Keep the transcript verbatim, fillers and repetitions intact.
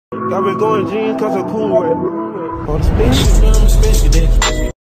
I've been going jeans cause I'm cool, right? On the spaceship, I'm a spaceship.